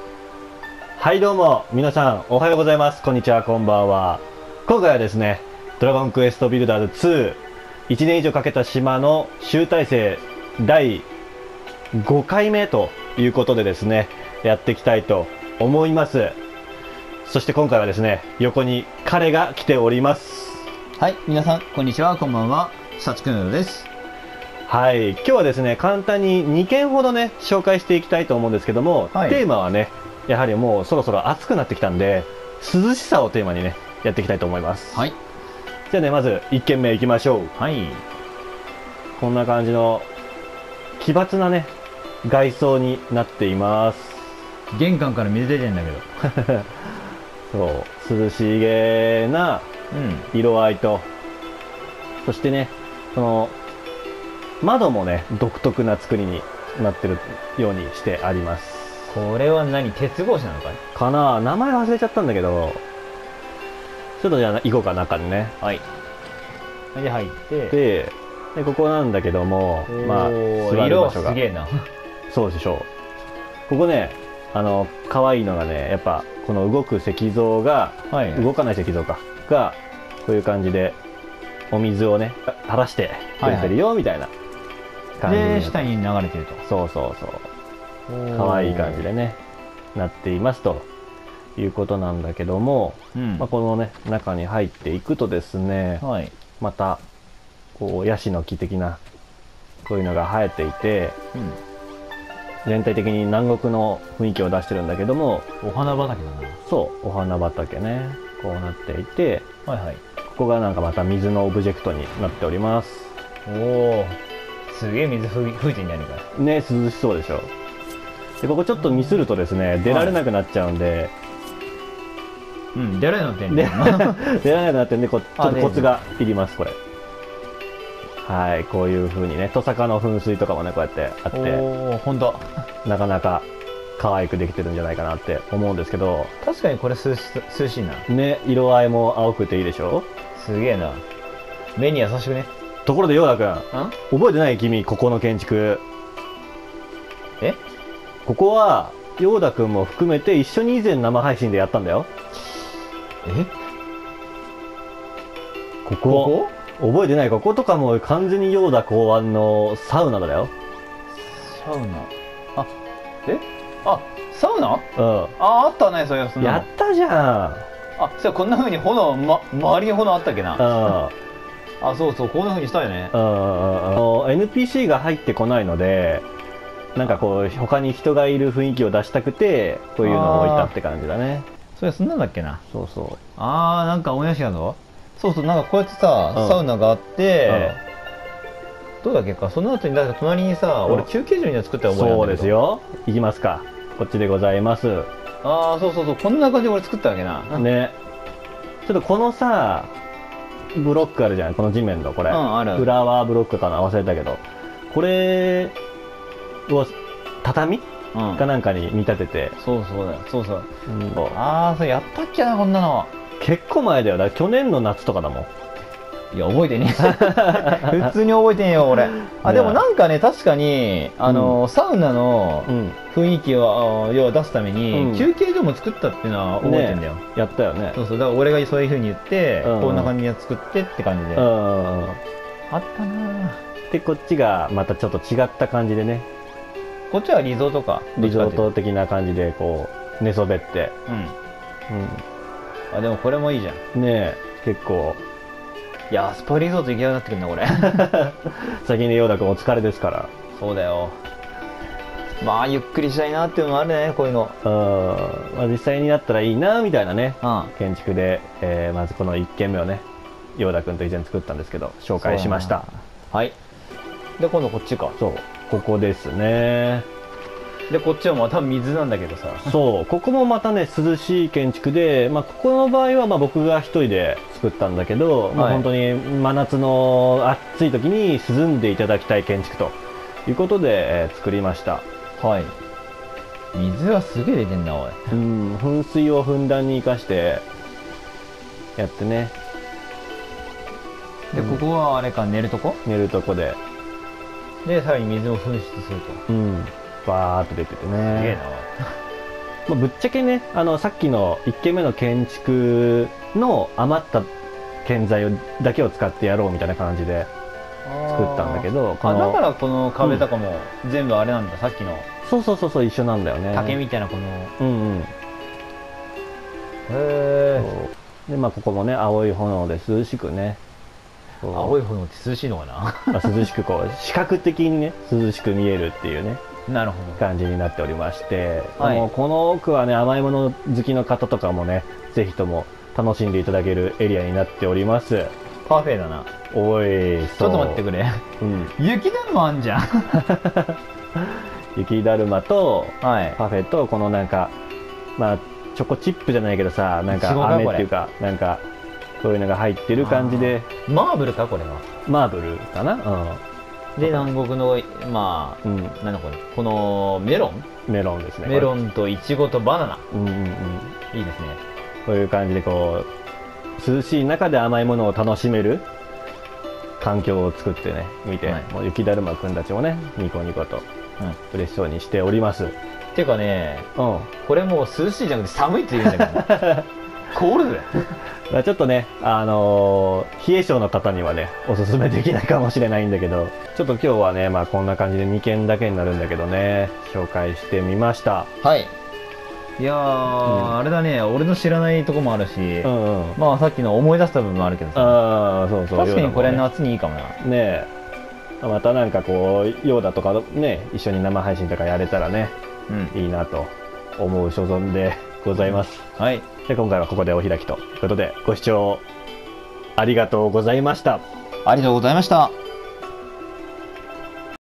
はいどうも皆さんおはようございます。こんにちは、こんばんは。今回はですね、ドラゴンクエストビルダーズ2、1年以上かけた島の集大成第5回目ということでですね、やっていきたいと思います。そして今回はですね、横に彼が来ております。 はい、皆さんこんにちは、こんばんは、さつくんです。 はい、今日はですね、簡単に2件ほどね、紹介していきたいと思うんですけども、 はい、 テーマはね、やはりもうそろそろ暑くなってきたんで、涼しさをテーマにね、やっていきたいと思います。 はい。 じゃあね、まず1軒目いきましょう。 はい。こんな感じの奇抜なね、外装になっています。 玄関から水出てんだけど。 そう、涼しげな色合いと、そしてね、その、窓もね、独特な作りになってるようにしてあります。 これは何、鉄格子なのかいかな、名前忘れちゃったんだけど、ちょっとじゃあ行こうか、中にね。 はい。で、入って。 で、ここなんだけども、まあ、座る場所が。 すげえな。そうでしょう。ここね、可愛いのがね、やっぱ、この動く石像が、はい、動かない石像か、が、こういう感じで、お水をね、垂らしてくれてるよ、みたいな感じで。 下に流れてると。 そうそうそう。可愛い感じでね、なっていますということなんだけども、まあ、このね、中に入っていくとですね、はい、また、こう、ヤシの木的な、こういうのが生えていて、全体的に南国の雰囲気を出してるんだけども、 お花畑だな。 そう、お花畑ね、こうなっていて、 はいはい。 ここがなんかまた水のオブジェクトになっております。 おお、すげえ水吹いてんじゃねえか。 ね、涼しそうでしょ。で、ここちょっとミスるとですね、出られなくなっちゃうんで、 出られなくなってんね。 出られなくなってんで、ちょっとコツがいります、これ。はい、こういう風にね、トサカの噴水とかもね、こうやってあって、 おー、ほんと。 なかなか可愛くできてるんじゃないかなって思うんですけど、 確かにこれ涼しいな。 ね、色合いも青くていいでしょ？ すげえな。目に優しくね。 ところで、ヨーダ君、覚えてない君、ここの建築。 え？ ここは、ヨーダ君も含めて一緒に以前生配信でやったんだよ。 え？ ここ覚えてない？こことかも完全にヨーダ考案のサウナだよ。 サウナ？あ、サウナ？ うん。 あったね、そういうやつ。 やったじゃん。 あ、そう、こんな風に炎、周りに炎あったっけな。そうそう、こんな風にしたよね。 NPC が入ってこないので、なんかこう、他に人がいる雰囲気を出したくて、こういうのを置いたって感じだね。 そんなんだっけな。 そうそう。 なんか思い出したぞ。そうそう、なんかこうやってさ、サウナがあって、どうだっけか、その後に、だから隣にさ、俺休憩所に作った覚えなんだけど。そうですよ。行きますか。こっちでございます。 そうそうそう、こんな感じで俺作ったわけな。 ね。ちょっとこのさ、ブロックあるじゃん、この地面のこれ。 ある。 フラワーブロックかな、忘れたけど。これを、畳かなんかに見立てて。 そうそうだよ、そうそう。それやったっけな、こんなの。 結構前だよ。去年の夏とかだもん。 いや、覚えてねえ。普通に覚えてねえよ、俺。でもなんかね、確かに、サウナの雰囲気を、要は出すために、休憩所も作ったっていうのは覚えてんだよ。 やったよね。 そうそう、だから俺がそういう風に言って、こんな感じで作ってって感じで。あったなぁ。 で、こっちがまたちょっと違った感じでね。 こっちはリゾートか。 リゾート的な感じで、こう、寝そべって。 でもこれもいいじゃん。 ねえ、結構。 いや、スパリゾート行きたくなってくるな、これ。 先にヨーダ君お疲れですから。 そうだよ。まあ、ゆっくりしたいなっていうのもあるね、こういうの。 まあ、実際になったらいいな、みたいなね、建築で、まずこの1軒目をね、ヨーダ君と以前作ったんですけど、紹介しました。 はい。で、今度こっちか。 そう、ここですね。 で、こっちはまた水なんだけどさ。 そう、ここもまたね、涼しい建築で、まあ、ここの場合は、まあ、僕が一人で作ったんだけど、まあ、本当に真夏の暑い時に涼んでいただきたい建築ということで、作りました。はい。 水はすげえ出てんな、おい。 噴水をふんだんに生かして、やってね。 で、ここはあれか、寝るとこ？ 寝るとこで。 で、さらに水を噴出すると。 バーっと出ててね。 すげえまあ、ぶっちゃけね、さっきの1軒目の建築の余った建材だけを使ってやろうみたいな感じで作ったんだけど、 だからこの壁とかも全部あれなんだ、さっきのそう一緒なんだよね。 竹みたいなこの。 へえ。 で、まあ、ここもね、青い炎で涼しくね。 青い炎って涼しいのかな。 まあ、涼しく視覚的にね、涼しく見えるっていうね。 なるほど。 感じになっておりまして、 はい、 この奥はね、甘いもの好きの方とかもね、ぜひとも楽しんでいただけるエリアになっております。 パフェだな。 おい、 ちょっと待ってくれ。雪だるまあんじゃん。 雪だるまと、 はい、 パフェと、このなんか、まあ、チョコチップじゃないけどさ、なんか飴っていうか、なんか、そういうのが入ってる感じで。 マーブルか、これは。 マーブルかな。 で、南国の、まあ、なんだこれ、このメロンですね。 メロンとイチゴとバナナ。いいですね。 こういう感じで涼しい中で甘いものを楽しめる環境を作ってね、見て、もう雪だるまくんたちもね、ニコニコと嬉しそうにしております。 っていうかね、これもう涼しいじゃなくて寒いって言うんだけど、凍るぜ。 ちょっとね、冷え性の方にはね、おすすめできないかもしれないんだけど、ちょっと今日はね、まあこんな感じで2軒だけになるんだけどね、紹介してみました。 はい。いやー、あれだね、俺の知らないとこもあるし、まあさっきの思い出した部分もあるけどさ、確かにこれ夏にいいかもな。 ねえ、またなんかヨーダとかね、一緒に生配信とかやれたらね、いいなと思う所存でございます。 はい。 で、今回はここでお開きということで、ご視聴ありがとうございました。 ありがとうございました。